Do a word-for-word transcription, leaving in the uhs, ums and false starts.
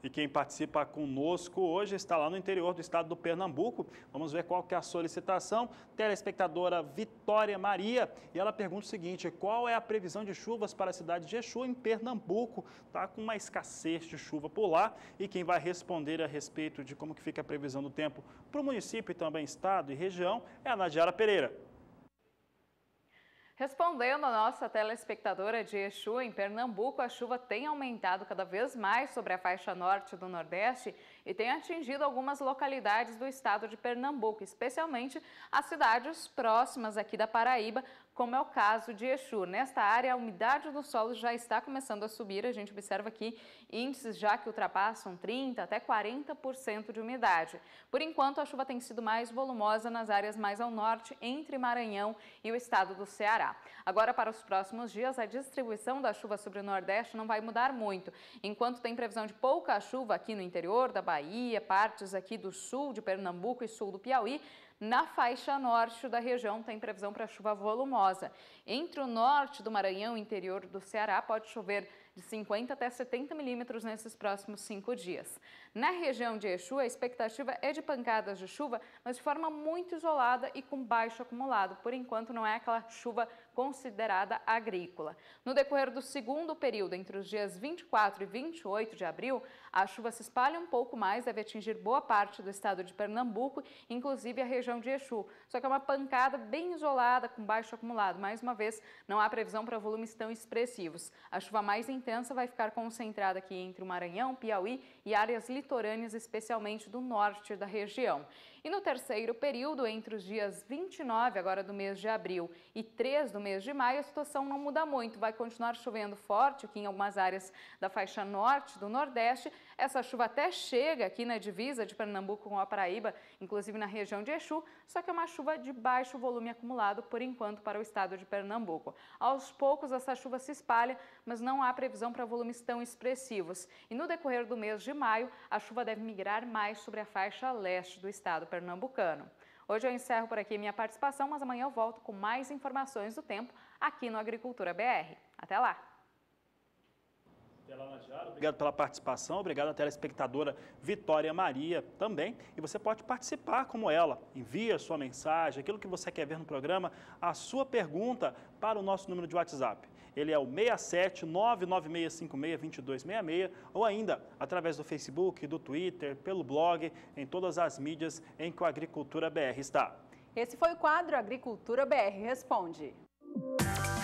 E quem participa conosco hoje está lá no interior do estado do Pernambuco. Vamos ver qual que é a solicitação. Telespectadora Vitória Maria, e ela pergunta o seguinte: qual é a previsão de chuvas para a cidade de Exu, em Pernambuco? Está com uma escassez de chuva por lá, e quem vai responder a respeito de como que fica a previsão do tempo para o município e também estado e região é a Nadiara Pereira. Respondendo a nossa telespectadora de Exu, em Pernambuco, a chuva tem aumentado cada vez mais sobre a faixa norte do Nordeste e tem atingido algumas localidades do estado de Pernambuco, especialmente as cidades próximas aqui da Paraíba, como é o caso de Exu. Nesta área, a umidade do solo já está começando a subir. A gente observa aqui índices já que ultrapassam trinta até quarenta por cento de umidade. Por enquanto, a chuva tem sido mais volumosa nas áreas mais ao norte, entre Maranhão e o estado do Ceará. Agora, para os próximos dias, a distribuição da chuva sobre o Nordeste não vai mudar muito. Enquanto tem previsão de pouca chuva aqui no interior da Bahia, partes aqui do sul de Pernambuco e sul do Piauí, na faixa norte da região tem previsão para chuva volumosa. Entre o norte do Maranhão e o interior do Ceará pode chover de cinquenta até setenta milímetros nesses próximos cinco dias. Na região de Exu, a expectativa é de pancadas de chuva, mas de forma muito isolada e com baixo acumulado. Por enquanto, não é aquela chuva considerada agrícola. No decorrer do segundo período, entre os dias vinte e quatro e vinte e oito de abril, a chuva se espalha um pouco mais, deve atingir boa parte do estado de Pernambuco, inclusive a região de Exu. Só que é uma pancada bem isolada, com baixo acumulado. Mais uma vez, não há previsão para volumes tão expressivos. A chuva mais intensa vai ficar concentrada aqui entre o Maranhão, Piauí e áreas litorâneas, especialmente do norte da região. E no terceiro período, entre os dias vinte e nove, agora do mês de abril, e três do mês de maio, a situação não muda muito. Vai continuar chovendo forte aqui em algumas áreas da faixa norte do Nordeste. Essa chuva até chega aqui na divisa de Pernambuco com a Paraíba, inclusive na região de Exu, só que é uma chuva de baixo volume acumulado, por enquanto, para o estado de Pernambuco. Aos poucos, essa chuva se espalha, mas não há previsão para volumes tão expressivos. E no decorrer do mês de maio, a chuva deve migrar mais sobre a faixa leste do estado pernambucano. Hoje eu encerro por aqui minha participação, mas amanhã eu volto com mais informações do tempo aqui no Agricultura B R. Até lá! Obrigado pela participação, obrigado à telespectadora Vitória Maria também. E você pode participar como ela. Envie a sua mensagem, aquilo que você quer ver no programa, a sua pergunta para o nosso número de WhatsApp. Ele é o seis sete nove nove seis cinco seis dois dois seis seis, ou ainda através do Facebook, do Twitter, pelo blog, em todas as mídias em que o Agricultura B R está. Esse foi o quadro Agricultura B R Responde.